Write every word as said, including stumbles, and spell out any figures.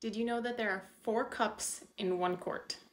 Did you know that there are four cups in one quart?